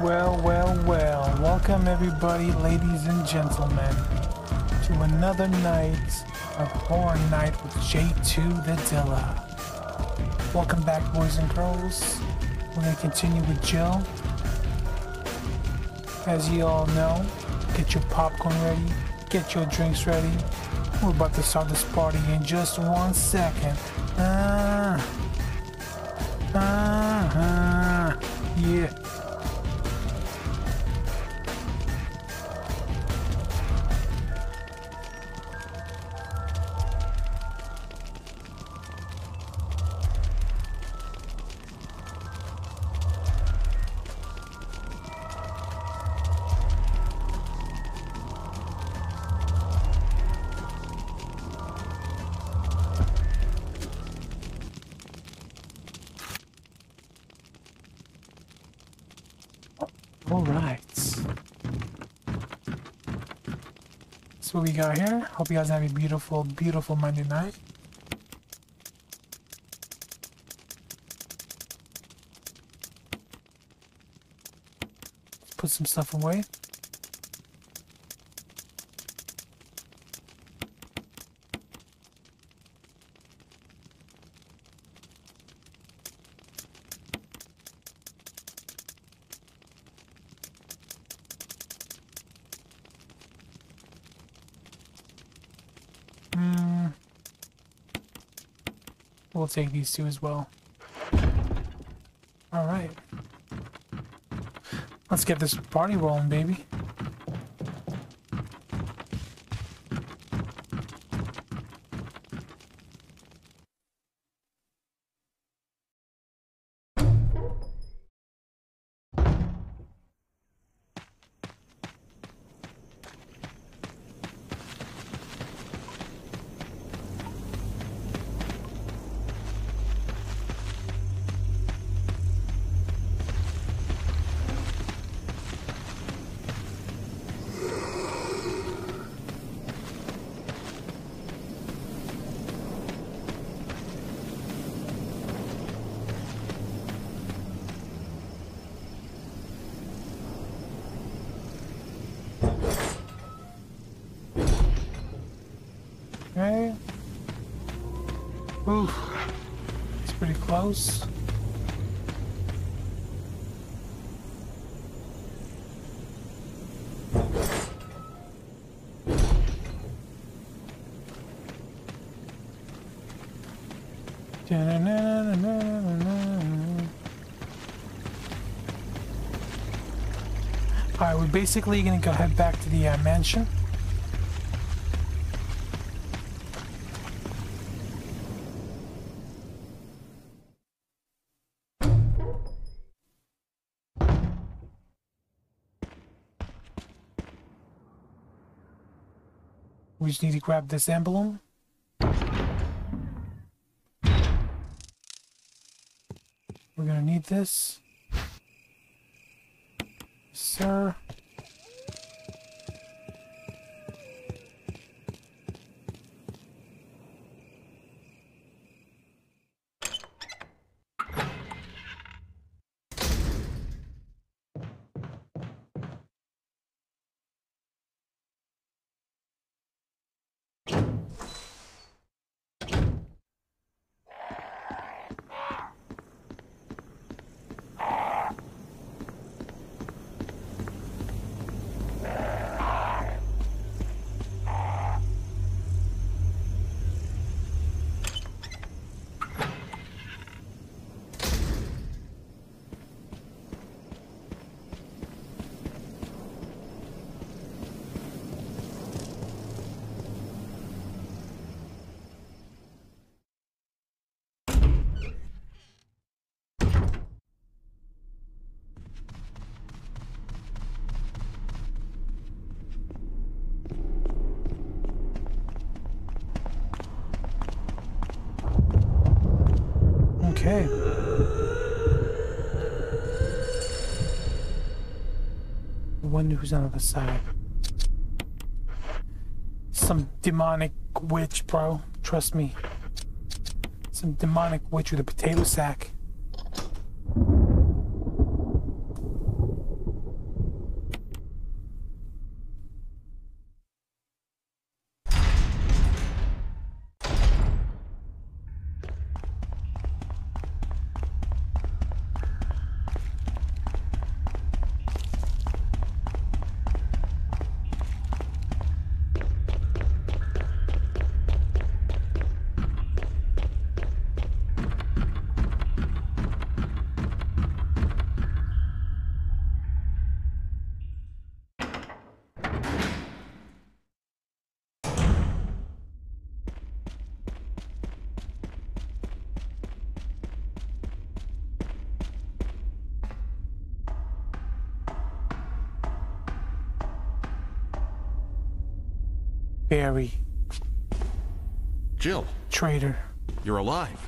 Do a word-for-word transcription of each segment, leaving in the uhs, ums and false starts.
Well, well, well. Welcome everybody, ladies and gentlemen, to another night of Horror Night with J two the Dilla. Welcome back, boys and girls. We're going to continue with Jill. As you all know, get your popcorn ready, get your drinks ready. We're about to start this party in just one second. Ah, ah, ah, yeah. Alright. That's what we got here. Hope you guys have a beautiful, beautiful Monday night. Let's put some stuff away. We'll take these two as well. Alright. Let's get this party rolling, baby. Okay. Oof. It's pretty close. Alright, we're basically gonna go head back to the uh, mansion. We just need to grab this emblem. We're gonna need this. Sir. Okay. I wonder who's on the other side. Some demonic witch, bro. Trust me. Some demonic witch with a potato sack. Barry. Jill. Traitor. You're alive.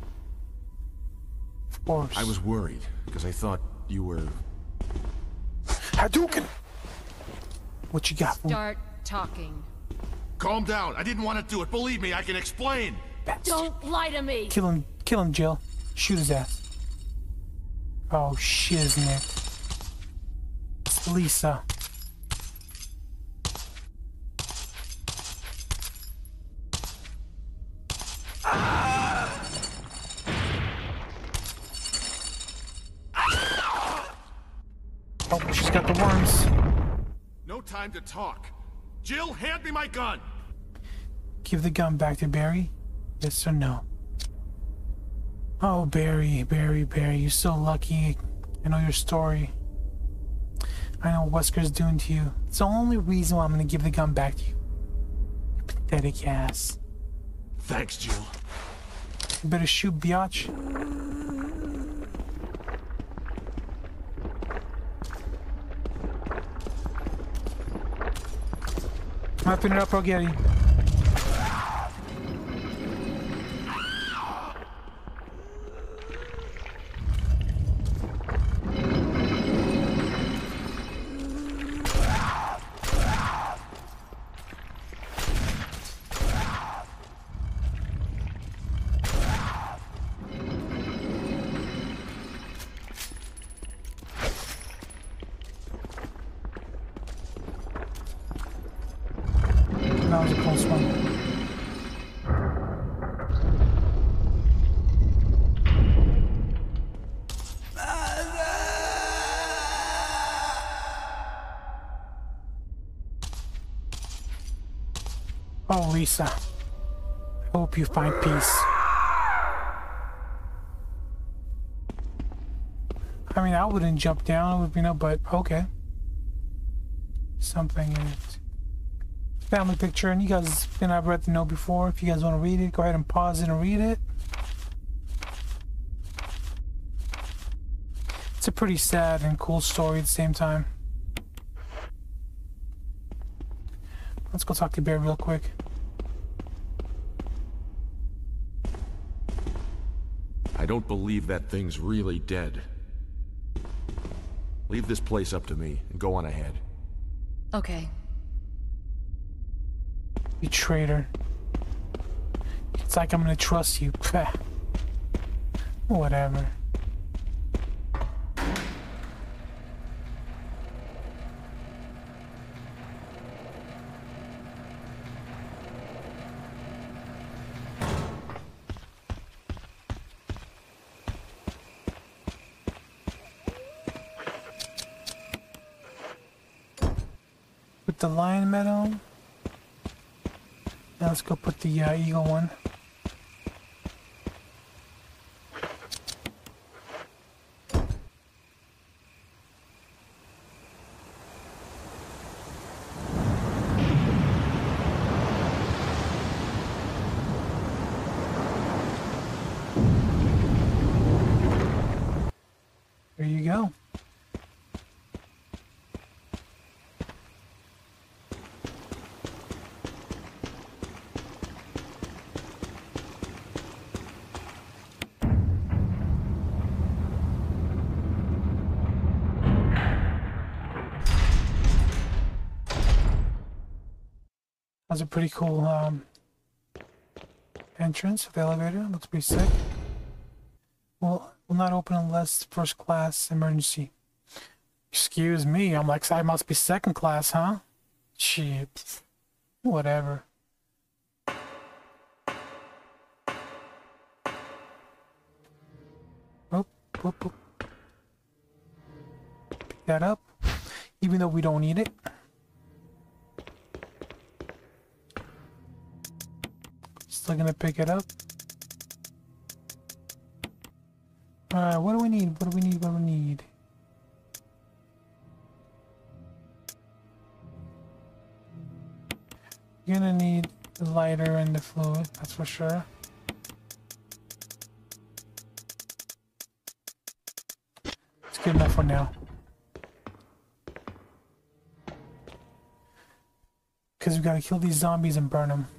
Of course. I was worried, because I thought you were... Hadouken! What you got? Start talking. Calm down. I didn't want to do it. Believe me, I can explain. Bastard. Don't lie to me! Kill him. Kill him, Jill. Shoot his ass. Oh, shiznit. It's Lisa. Oh, she's got the worms. No time to talk. Jill, hand me my gun. Give the gun back to Barry. Yes or no? Oh, Barry, Barry, Barry, you're so lucky. I know your story. I know what Wesker's doing to you. It's the only reason why I'm gonna give the gun back to you. You pathetic ass. Thanks, Jill. You better shoot, biatch. Wrapping it up, Rogetti. That was a close one. Oh, Lisa. I hope you find peace. I mean, I wouldn't jump down, you know, but okay. Something in it. Family picture, and you guys, you know, I've read the note before. If you guys want to read it, go ahead and pause it and read it. It's a pretty sad and cool story at the same time. Let's go talk to Bear real quick. I don't believe that thing's really dead. Leave this place up to me and go on ahead. Okay. You traitor. It's like I'm gonna trust you. Whatever. Put the lion medal. Now let's go put the uh, eagle one. There you go. That's a pretty cool um, entrance of the elevator. Looks pretty sick. Well, will not open unless first class emergency. Excuse me. I'm like, I must be second class, huh? Shit. Whatever. Oh, oh, oh. Pick that up, even though we don't need it. Still gonna pick it up. Alright, what do we need? What do we need? What do we need? You're gonna need the lighter and the fluid, that's for sure. It's good enough for now. Because we gotta kill these zombies and burn them.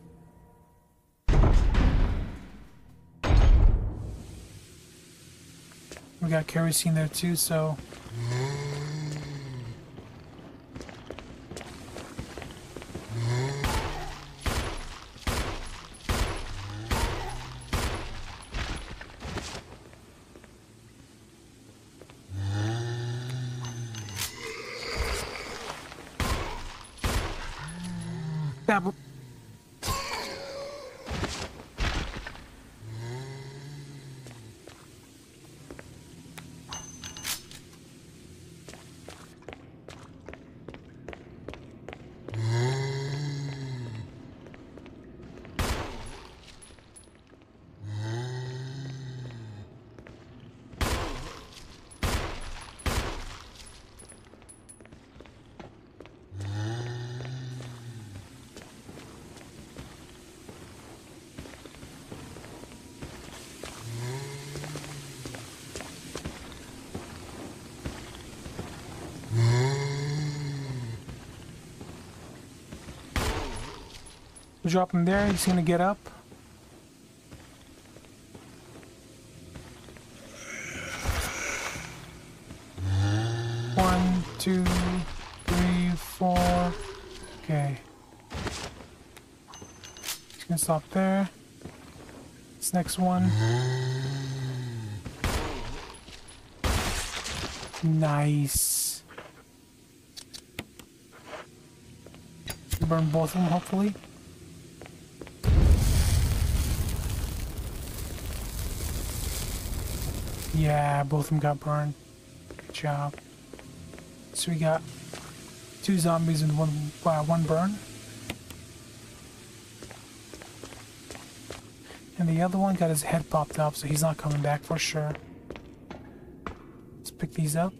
We got kerosene there too, so... Stab him. Drop him there, he's gonna get up. One, two, three, four. Okay. He's gonna stop there. This next one. Nice. Burn both of them, hopefully. Yeah, both of them got burned. Good job. So we got two zombies and one uh, one burn. And the other one got his head popped up, so he's not coming back for sure. Let's pick these up.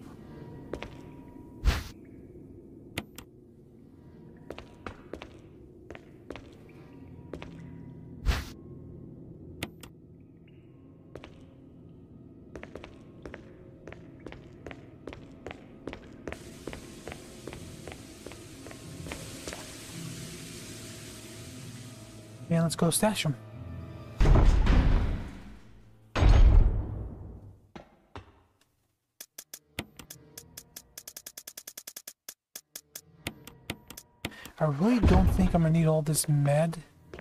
And let's go stash them. I really don't think I'm gonna need all this med,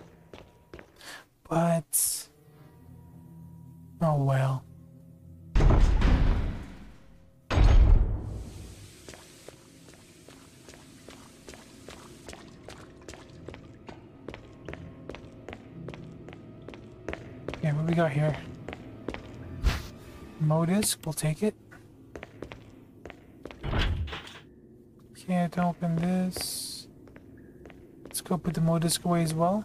but oh well. Okay, what we got here? Modisc, we'll take it. Can't open this. Let's go put the Modisc away as well.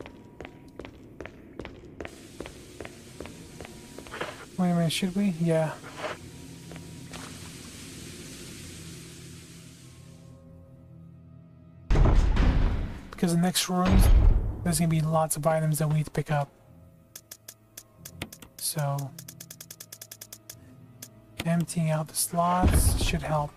Wait a minute, should we? Yeah. Because the next room, there's gonna be lots of items that we need to pick up. So, emptying out the slots should help.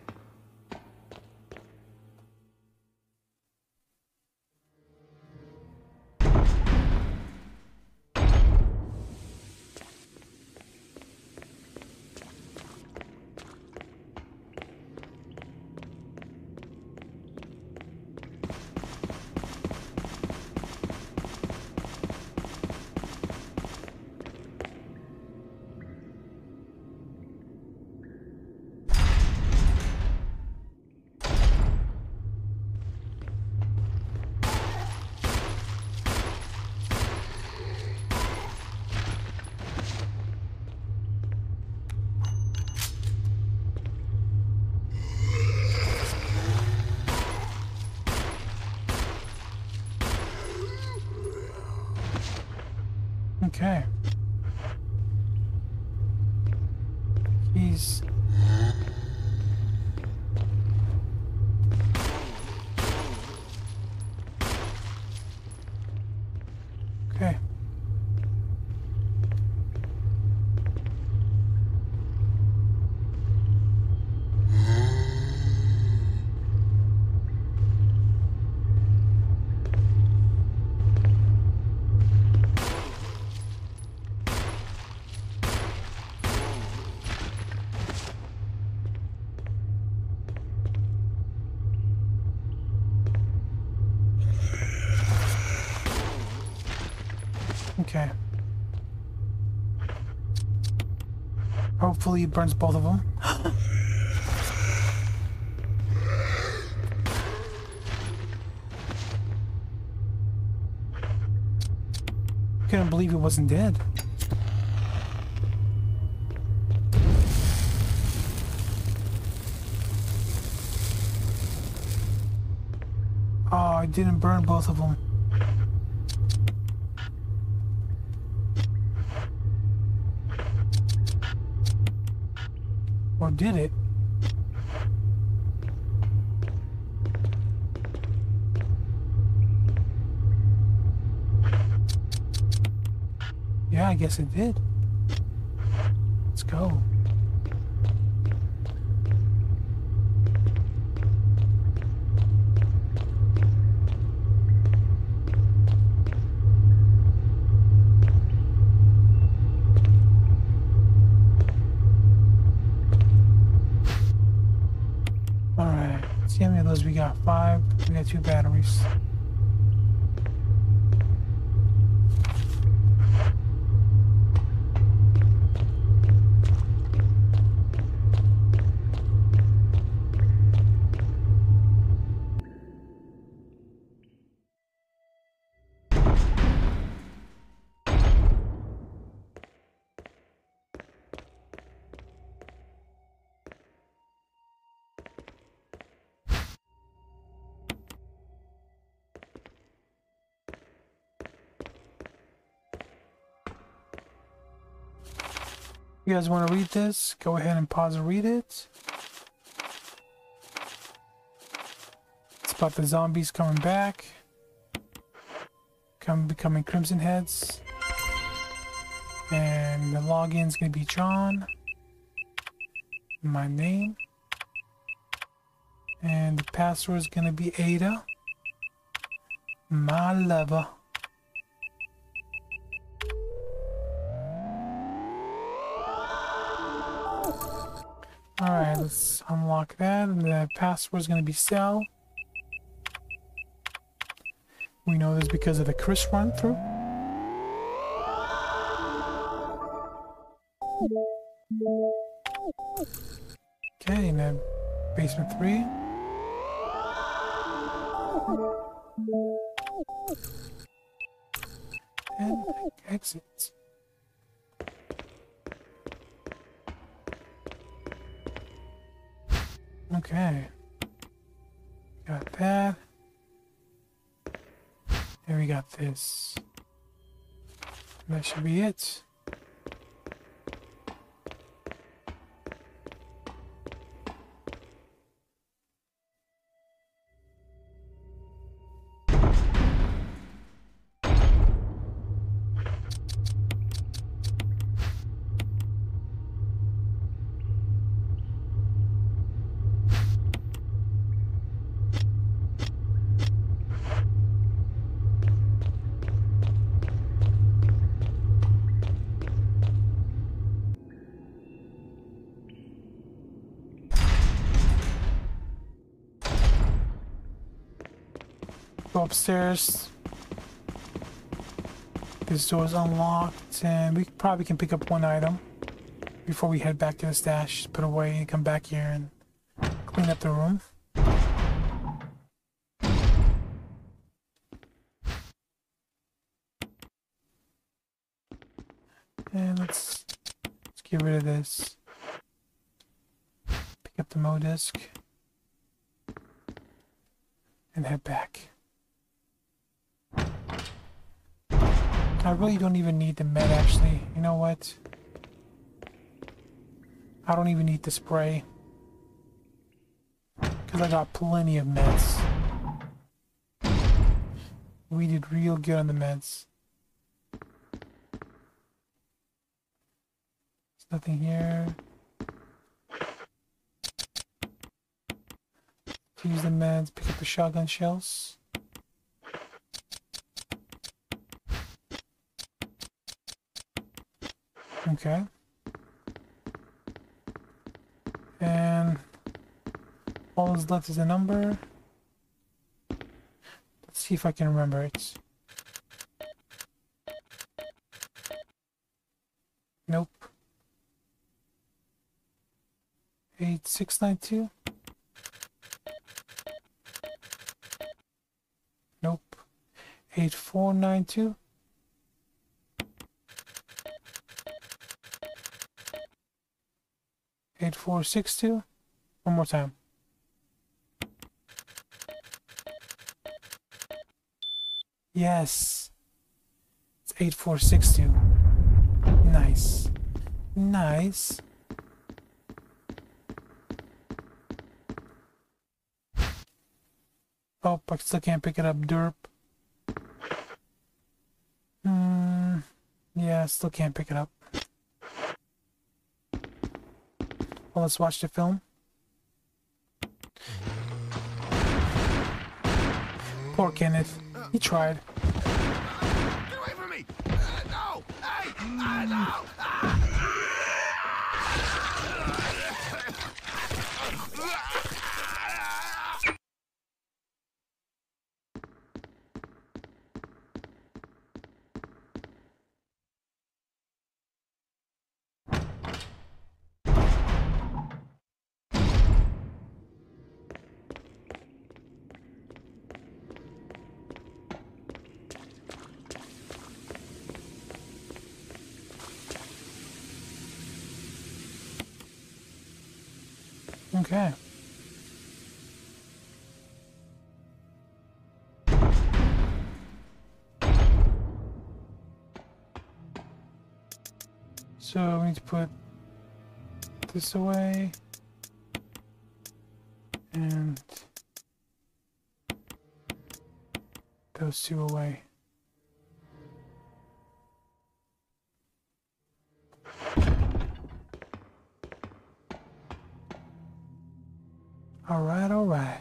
Okay. He's... Okay. Okay. Hopefully it burns both of them. Couldn't believe it wasn't dead. Oh, I didn't burn both of them. Or did it? Yeah, I guess it did. Let's go. Alright, see how many of those we got? Five. We got two batteries. You guys want to read this? Go ahead and pause and read it. It's about the zombies coming back. Come becoming Crimson Heads. And the login's gonna be John. My name. And the password's gonna be Ada. My lover. Alright, let's unlock that, and the password is going to be Cell. We know this because of the Chris run through. Okay, and then basement three. And exit. Okay. Got that. And we got this. That should be it. Go upstairs. This door is unlocked, and we probably can pick up one item before we head back to the stash, put away, and come back here and clean up the room. And let's, let's get rid of this. Pick up the Mo disc and head back. I really don't even need the med, actually. You know what? I don't even need the spray. Because I got plenty of meds. We did real good on the meds. There's nothing here. Use the meds, pick up the shotgun shells. Okay. And all that's left is a number. Let's see if I can remember it. Nope. eight six nine two? Nope. eight four nine two? eight four six two? One more time. Yes. It's eight four six two. Nice. Nice. Oh, I still can't pick it up, derp. Hmm. Yeah, I still can't pick it up. Well, let's watch the film. Poor Kenneth. He tried. Get away from me! Uh, no! Hey! Uh, no! Ah! Okay. So we need to put this away and those two away. All right, all right.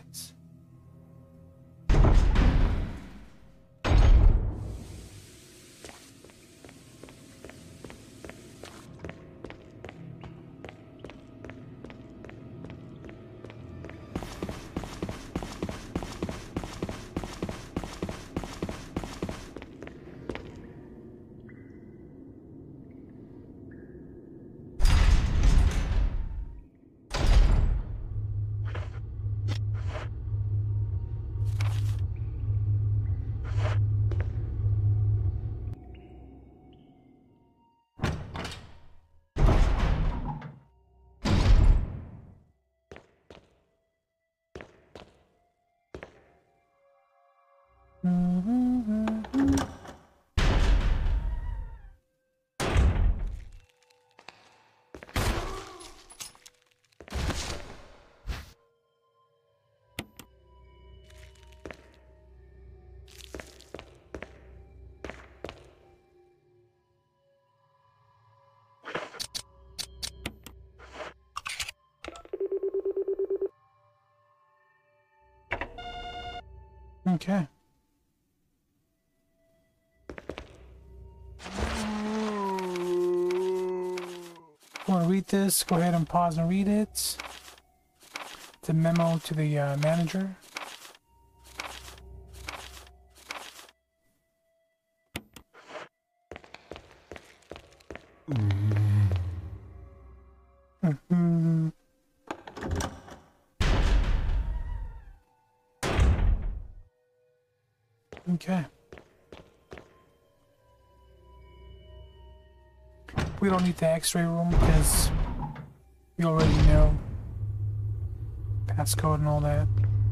Okay. Want to read this? Go ahead and pause and read it. It's a memo to the uh, manager. Mm-hmm. Okay. We don't need the x-ray room because we already know passcode and all that.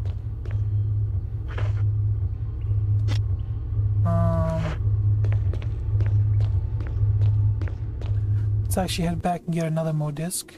Um, let's actually head back and get another Mo disc.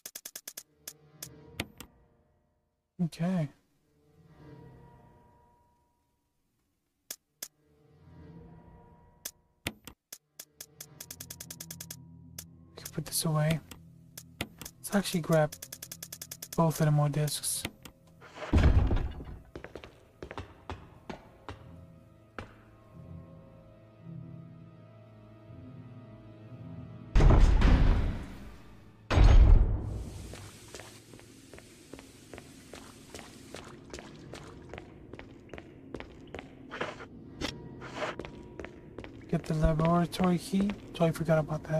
Okay. this away. Let's actually grab both of the more discs. Get the laboratory key. Totally forgot about that.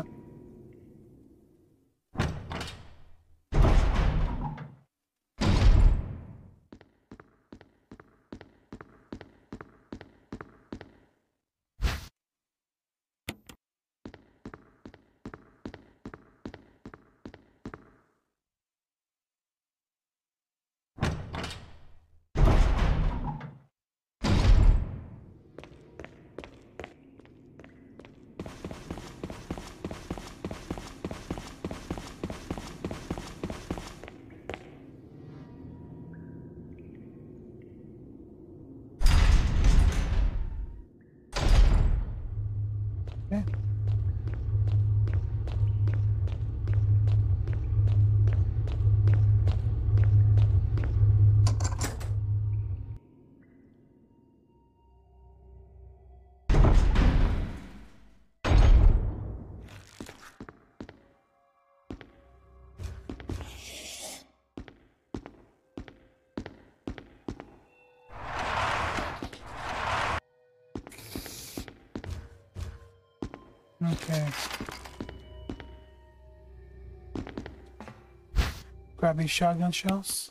Okay. Okay. Grab these shotgun shells.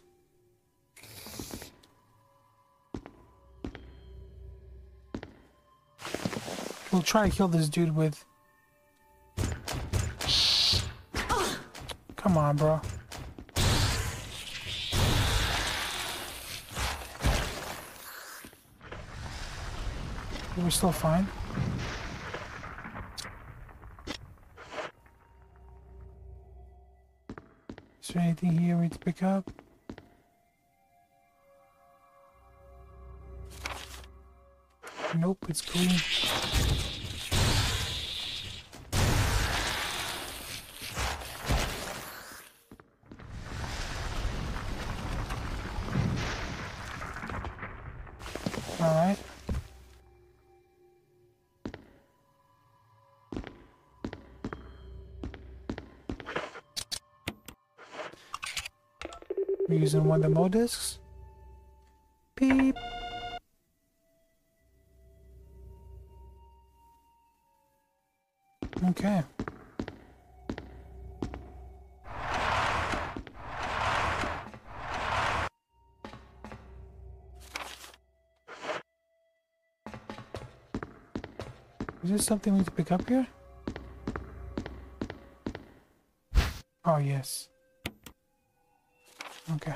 We'll try to kill this dude with... Come on, bro. We're still fine. Is there anything here we need to pick up? Nope, it's clean. Alright. We're using one of the mo discs. Beep. Okay. Is there something we need to pick up here? Oh, yes. Okay.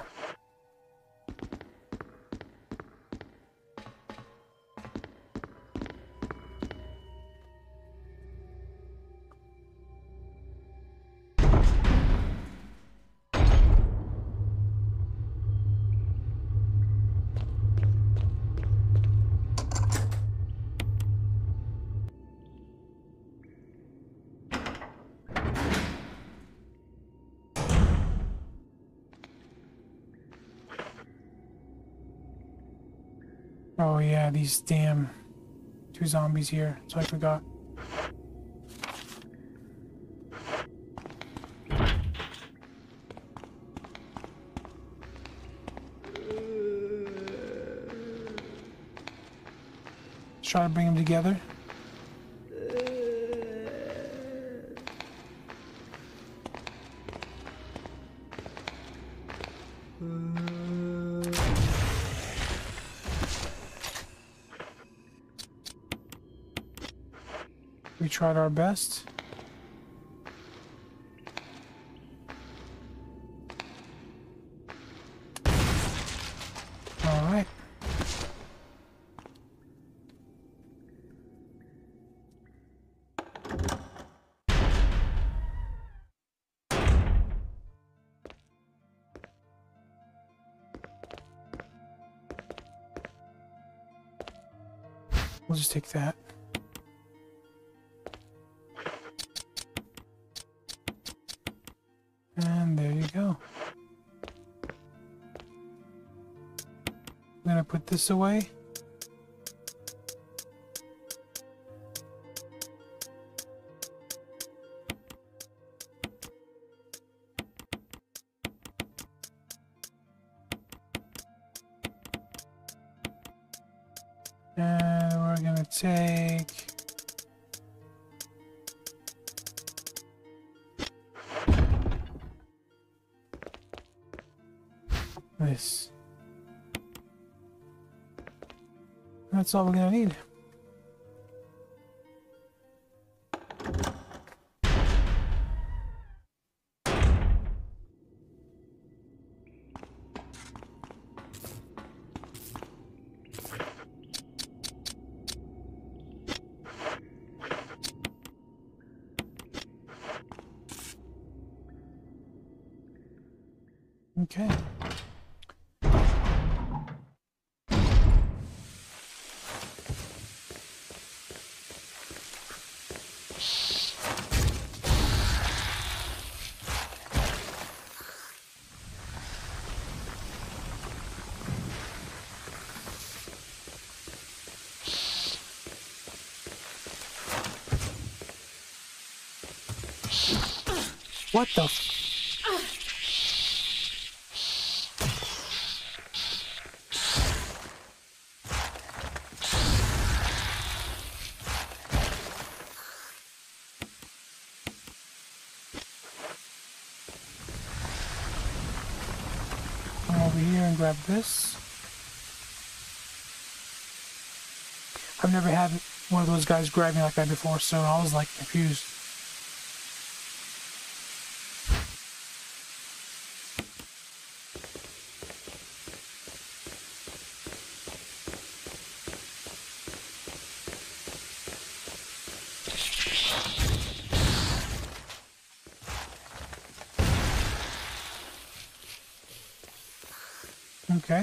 Oh yeah, these damn two zombies here. So I forgot. Let's try to bring them together. We tried our best. All right. We'll just take that. gonna put this away. And we're gonna take this. That's all we're gonna need. Okay. What the f- Come over here and grab this. I've never had one of those guys grab me like that before, so I was like confused. Okay.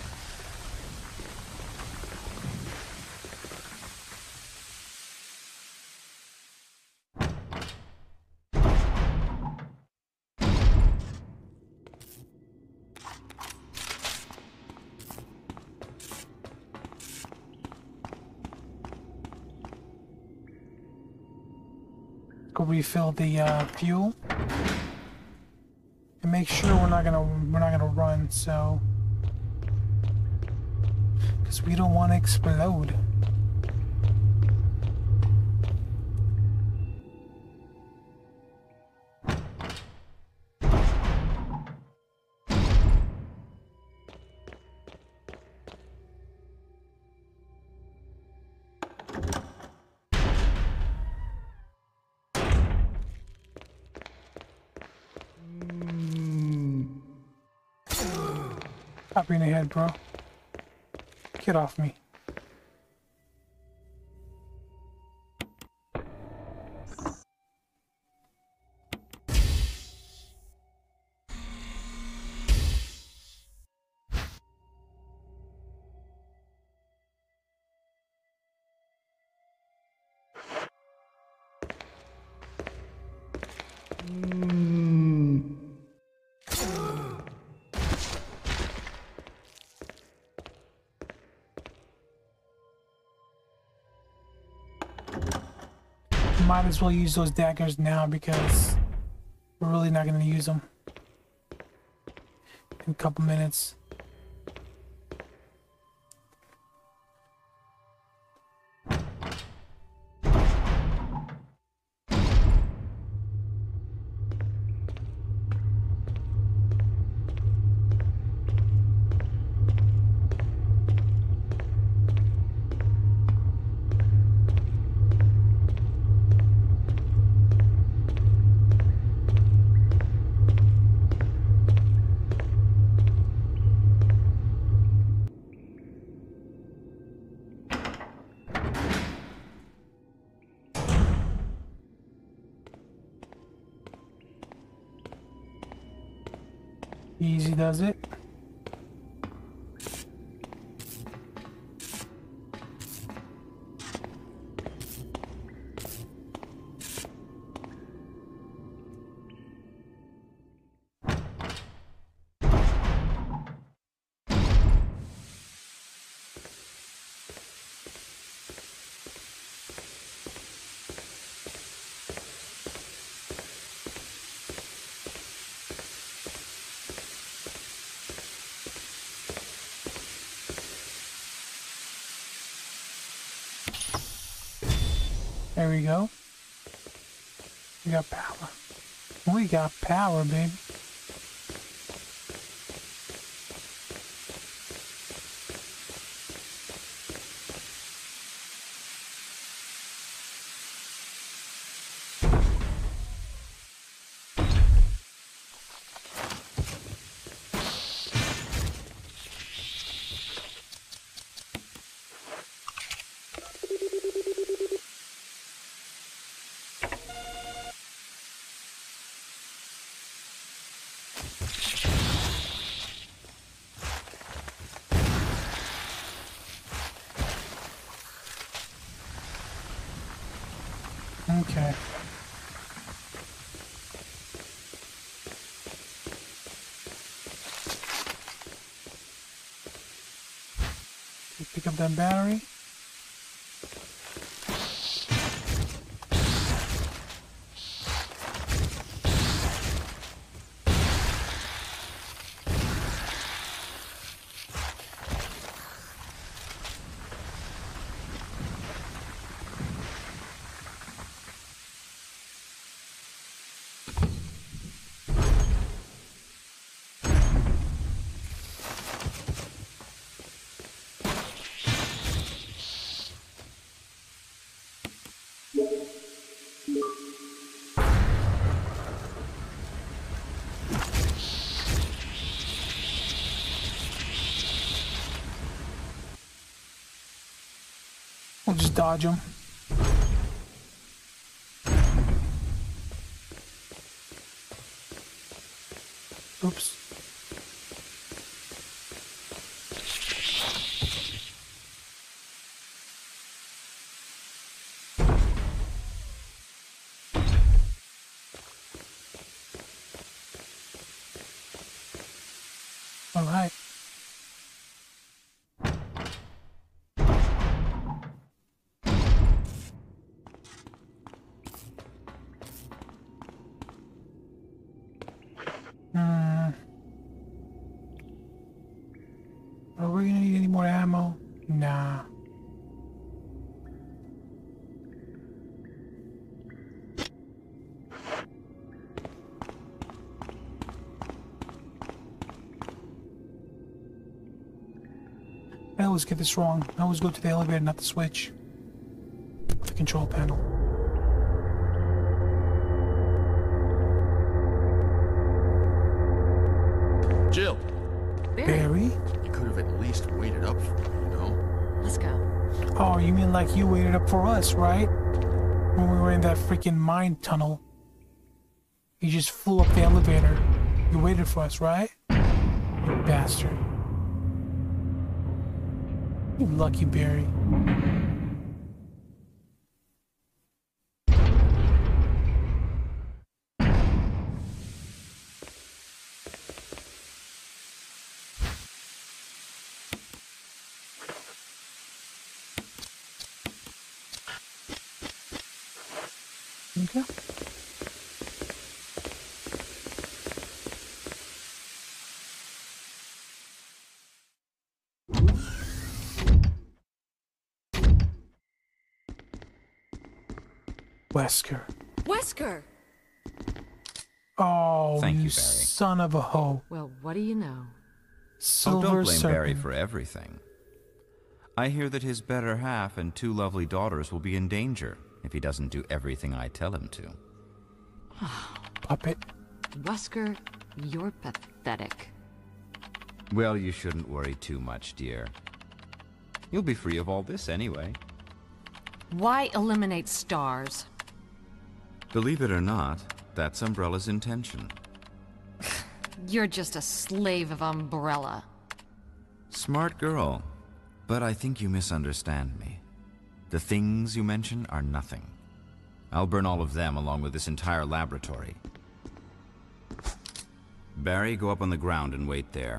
Go refill the uh, fuel and make sure we're not gonna we're not gonna run, so because we don't want to explode. Stop being ahead, bro. Get off me. Might as well use those daggers now because we're really not going to use them in a couple minutes. Easy does it. There we go. We got power. We got power, baby. Okay. You pick up that battery. We'll just dodge them. Oops. All right. Hmm. Are we gonna need any more ammo? Nah. I always get this wrong. I always go to the elevator, not the switch. The control panel. Jill, Barry? you could have at least waited up for me, you know? Let's go. Oh, you mean like you waited up for us, right? When we were in that freaking mine tunnel. You just flew up the elevator. You waited for us, right? You bastard. You lucky Barry. Okay. Wesker. Wesker! Oh, Thank you, you, Barry. son of a hoe. Well, what do you know? Oh, Silver don't blame Serpent. Barry for everything. I hear that his better half and two lovely daughters will be in danger if he doesn't do everything I tell him to. Puppet. Wesker, you're pathetic. Well, you shouldn't worry too much, dear. You'll be free of all this anyway. Why eliminate stars? Believe it or not, that's Umbrella's intention. You're just a slave of Umbrella. Smart girl, but I think you misunderstand me. The things you mention are nothing. I'll burn all of them along with this entire laboratory. Barry, go up on the ground and wait there.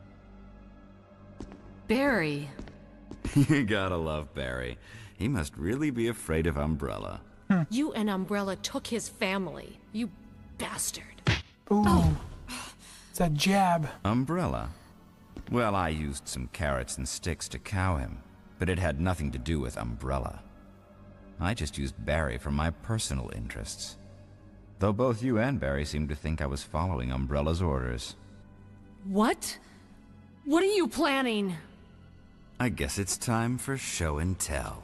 Barry. You gotta love Barry. He must really be afraid of Umbrella. You and Umbrella took his family. You bastard. Ooh. It's a jab. Umbrella? Well, I used some carrots and sticks to cow him, but it had nothing to do with Umbrella. I just used Barry for my personal interests. Though both you and Barry seem to think I was following Umbrella's orders. What? What are you planning? I guess it's time for show and tell.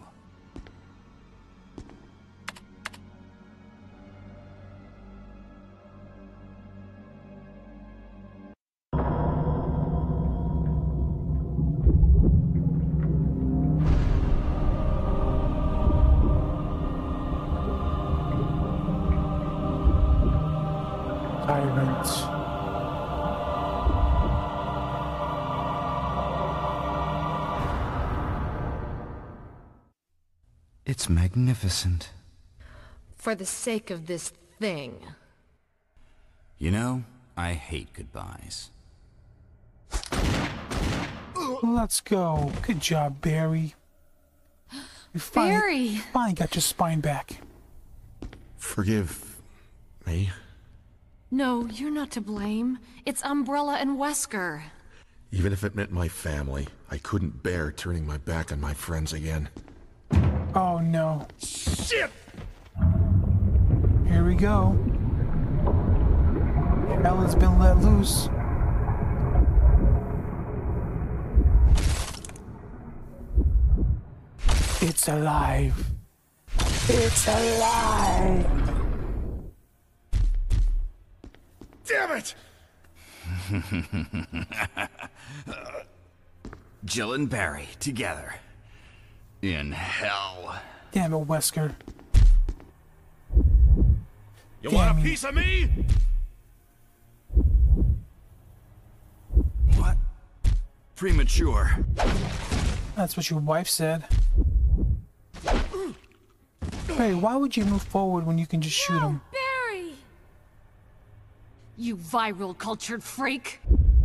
Tyrant. It's magnificent. For the sake of this thing. You know, I hate goodbyes. Let's go. Good job, Barry. You finally, Barry! finally got your spine back. Forgive me. No, you're not to blame. It's Umbrella and Wesker. Even if it meant my family, I couldn't bear turning my back on my friends again. Oh no. Shit! Here we go. Hell has been let loose. It's alive. It's alive. Damn it! Jill and Barry together. In hell. Damn it, Wesker. You Damn want a you. piece of me? What? Premature. That's what your wife said. Barry, why would you move forward when you can just shoot him? Barry! You viral cultured freak!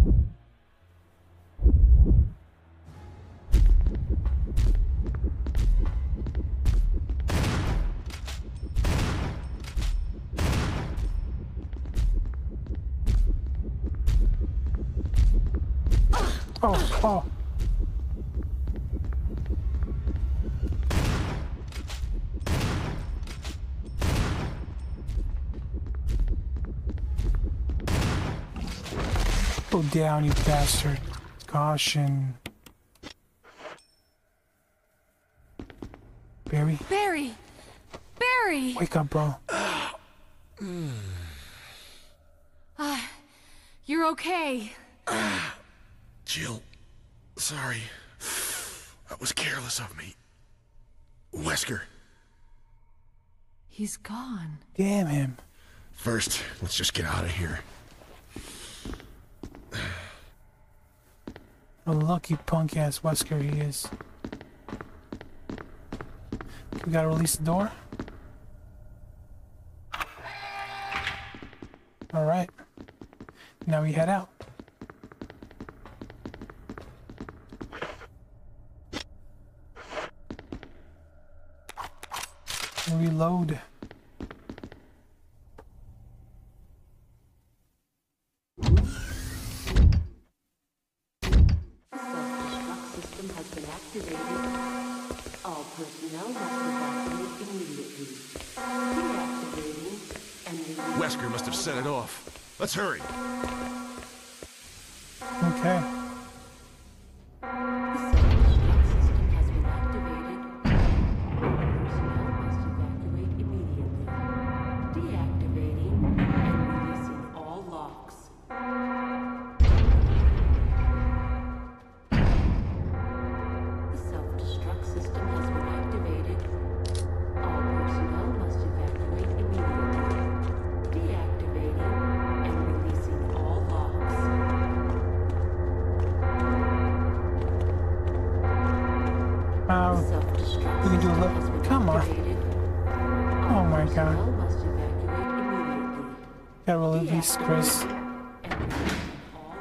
Oh, oh. Go down, you bastard. Caution. Barry, Barry! Barry! wake up, bro. Uh, you're okay. Jill, sorry. That was careless of me. Wesker, He's gone. Damn him. first, let's just get out of here. A lucky punk ass Wesker he is. We gotta release the door. Alright. Now we head out. And reload. Self-destruct system has been activated. All personnel must evacuate immediately. Deactivating and releasing. Wesker must have set it off. Let's hurry. Okay. The self-destruct system has been activated. All personnel must evacuate immediately. Deactivating and releasing all locks. The self-destruct system has been activated. All personnel must evacuate immediately. Deactivating and releasing all locks. Uh, Self-destruct we can do a system little. has been Come on. activated. Oh my god. Personnel must evacuate immediately. Gotta release Chris. And releasing all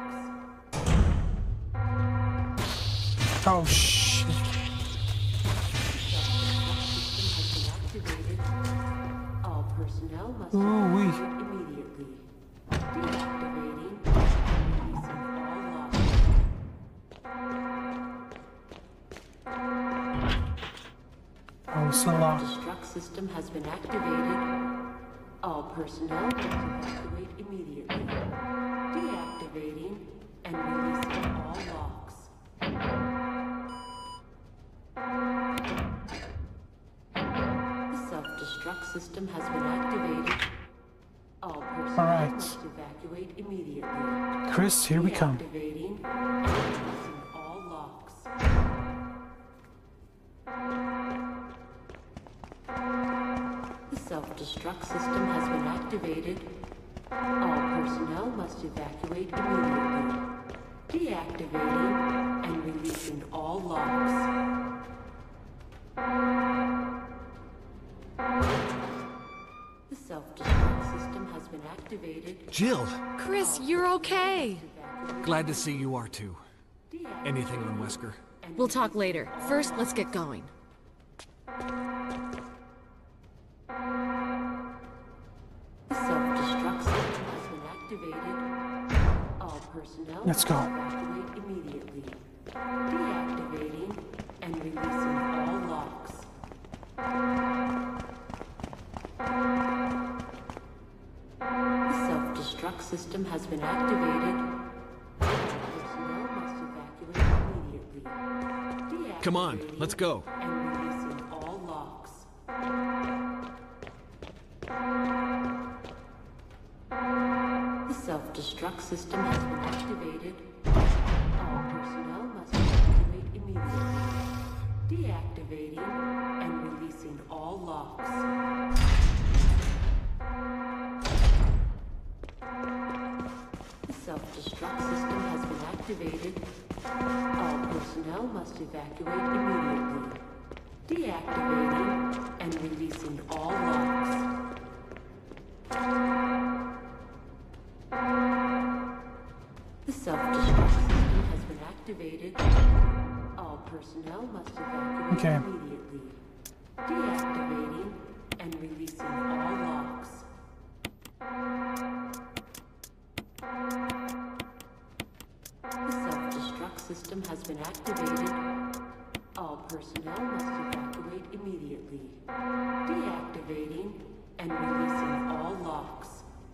locks. Oh shit. All personnel must Ooh-wee. evacuate immediately. Deactivating and releasing all locks. Oh Oh, it's still locked. Self-destruct system has been activated. All personnel must evacuate immediately. Deactivating and releasing all locks. The self-destruct system has been activated. All personnel All right. must evacuate immediately. Chris, here we come. Deactivating and releasing all locks. The self-destruct system has been activated. All personnel must evacuate immediately. Deactivating and releasing all locks. The self-destruct system has been activated. Jill! Chris, you're okay. Glad to see you are too. Anything on Wesker? We'll talk later. First, let's get going. The self-destruct system has been activated. All personnel Let's go. must evacuate immediately. Deactivating and releasing all locks. The self-destruct system has been activated. All personnel must evacuate immediately. Deactivating Come on, let's go. and releasing all locks. The self-destruct system has been activated. All personnel must evacuate immediately. Deactivating and releasing all locks. The self-destruct system has been activated. All personnel must evacuate immediately. Deactivating and releasing all locks. The self-destruct system has been activated. All personnel must evacuate Okay. immediately. Deactivating and releasing all locks. The self-destruct system has been activated. All personnel must evacuate immediately. Deactivating and releasing all locks.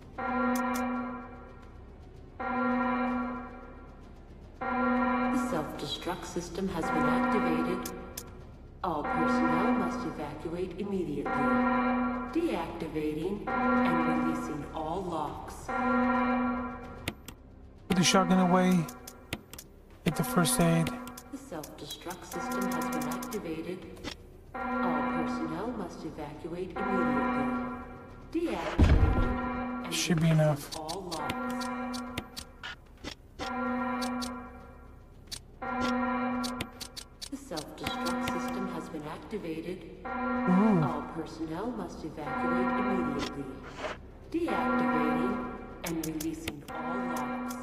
The self-destruct system has been activated. All personnel must evacuate immediately. Deactivating and releasing all locks. Put the shotgun away. Get the first aid. The self-destruct system has been activated. All personnel must evacuate immediately. Deactivating and Should be enough. all locks. The self-destruct system has been activated. Ooh. All personnel must evacuate immediately. Deactivating and releasing all locks.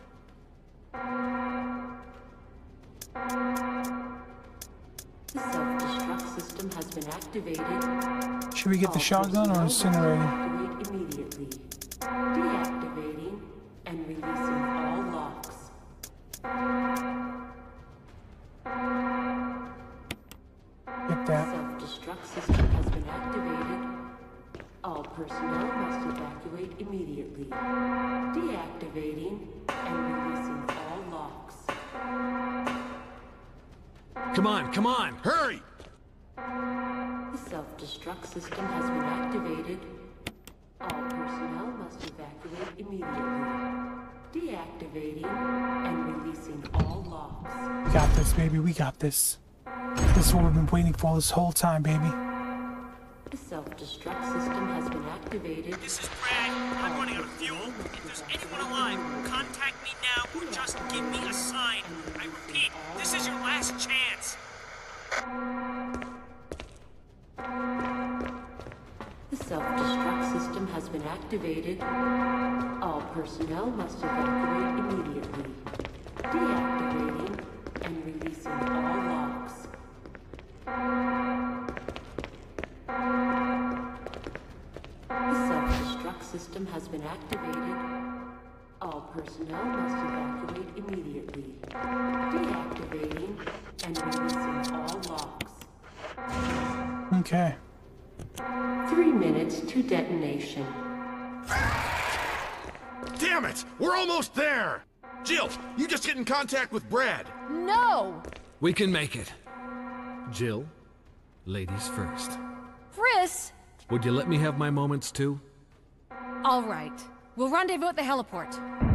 The self-destruct system has been activated. Should we get the All shotgun or personnel must incinerator? evacuate immediately. Deactivating and releasing all locks. Get that. Self-destruct system has been activated. All personnel must evacuate immediately. Deactivating and releasing all locks. Come on, come on! Hurry! The self-destruct system has been activated. All personnel must evacuate immediately. Deactivating and releasing all locks. We got this, baby. We got this. This is what we've been waiting for this whole time, baby. The self-destruct system has been activated. This is Brad. I'm running out of fuel. If there's anyone alive, contact me now or just give me a sign. I repeat, this is your last chance. The self-destruct system has been activated. All personnel must evacuate immediately. Deactivating and releasing all locks. The self-destruct system has been activated. All personnel must evacuate immediately. Deactivating and releasing all locks. Okay. Three minutes to detonation. Damn it! We're almost there! Jill, you just get in contact with Brad. No! We can make it. Jill, ladies first. Chris! Would you let me have my moments too? All right. We'll rendezvous at the heliport.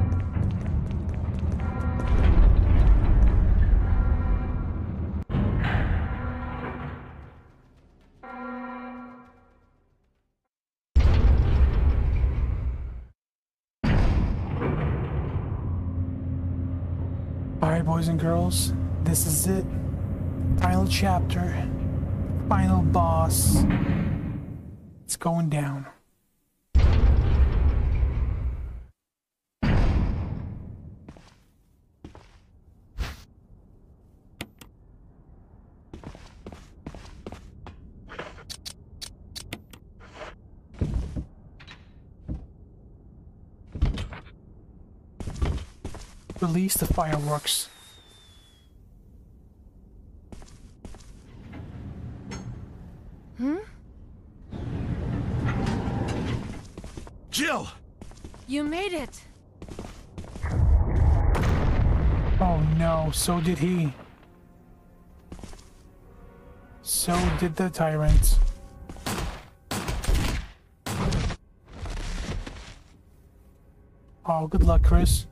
Alright, boys and girls, this is it. Final chapter. Final boss. It's going down. Release the fireworks. Hmm? Jill! You made it. Oh no, so did he. So did the Tyrant. Oh, good luck, Chris.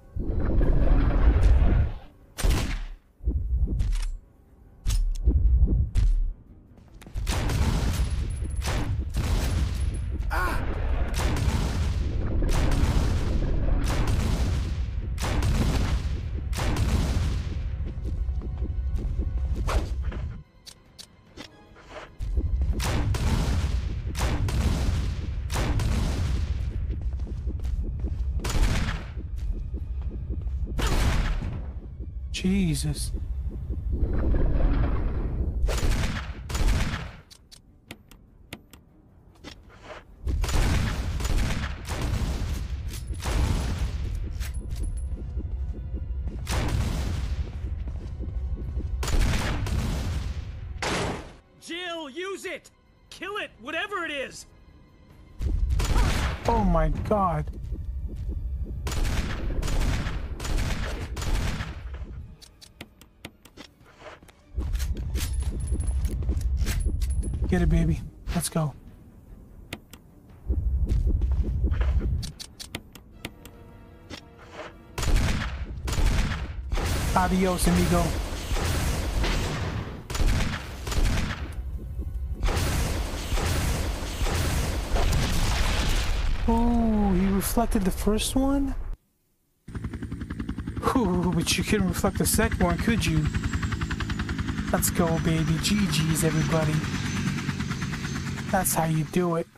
Jesus. Jill, use it! Kill it, whatever it is! Oh my God. Get it, baby. Let's go. Adios, amigo. Oh, he reflected the first one? Ooh, but you couldn't reflect the second one, could you? Let's go, baby. G G's, everybody. That's how you do it.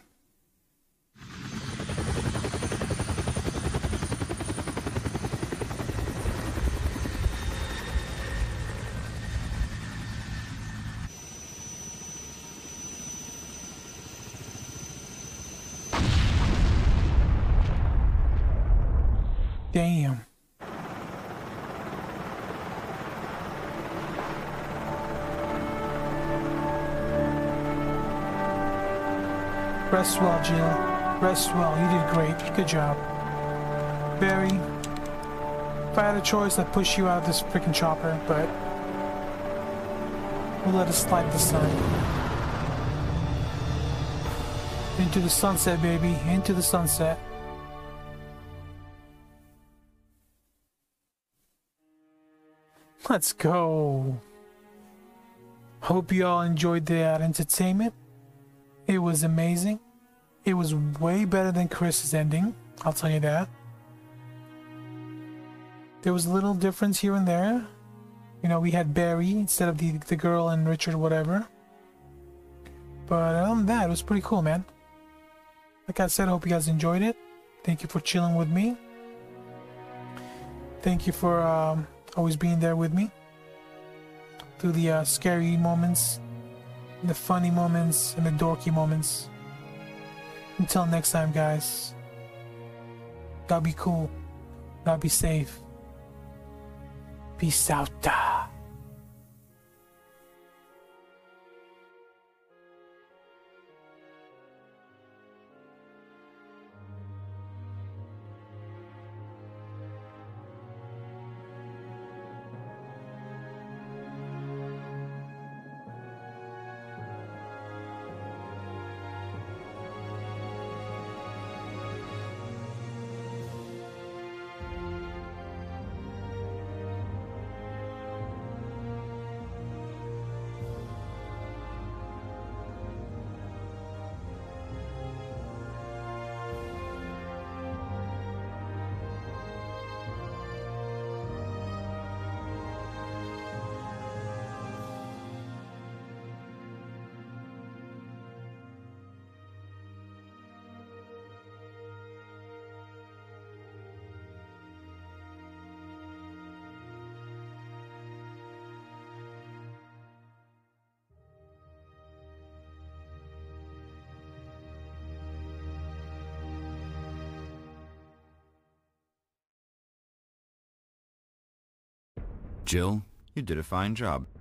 Damn. Rest well, Jill. Rest well. You did great. Good job. Barry, if I had a choice, I'd push you out of this freaking chopper, but we'll let it slide this time. Into the sunset, baby. Into the sunset. Let's go. Hope you all enjoyed the uh, entertainment. It was amazing. It was way better than Chris's ending, I'll tell you that. There was a little difference here and there. You know, we had Barry instead of the, the girl and Richard, whatever. But other than that, it was pretty cool, man. Like I said, I hope you guys enjoyed it. Thank you for chilling with me. Thank you for um, always being there with me. Through the uh, scary moments, the funny moments, and the dorky moments. Until next time, guys. God be cool. God be safe. Peace out. Jill, you did a fine job.